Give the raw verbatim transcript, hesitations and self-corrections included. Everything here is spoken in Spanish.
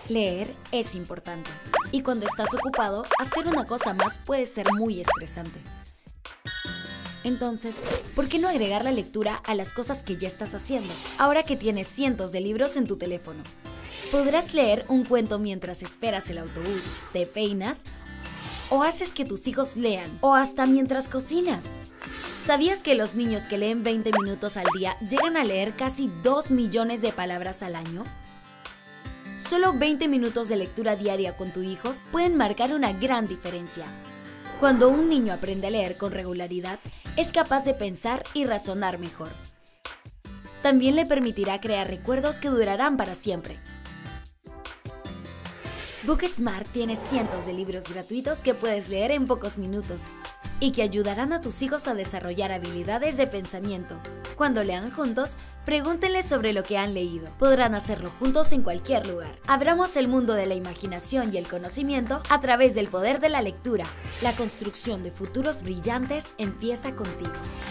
Leer es importante, y cuando estás ocupado, hacer una cosa más puede ser muy estresante. Entonces, ¿por qué no agregar la lectura a las cosas que ya estás haciendo, ahora que tienes cientos de libros en tu teléfono? Podrás leer un cuento mientras esperas el autobús, te peinas, o haces que tus hijos lean, o hasta mientras cocinas. ¿Sabías que los niños que leen veinte minutos al día llegan a leer casi dos millones de palabras al año? Solo veinte minutos de lectura diaria con tu hijo pueden marcar una gran diferencia. Cuando un niño aprende a leer con regularidad, es capaz de pensar y razonar mejor. También le permitirá crear recuerdos que durarán para siempre. Booksmart tiene cientos de libros gratuitos que puedes leer en pocos minutos y que ayudarán a tus hijos a desarrollar habilidades de pensamiento. Cuando lean juntos, pregúntenles sobre lo que han leído. Podrán hacerlo juntos en cualquier lugar. Abramos el mundo de la imaginación y el conocimiento a través del poder de la lectura. La construcción de futuros brillantes empieza contigo.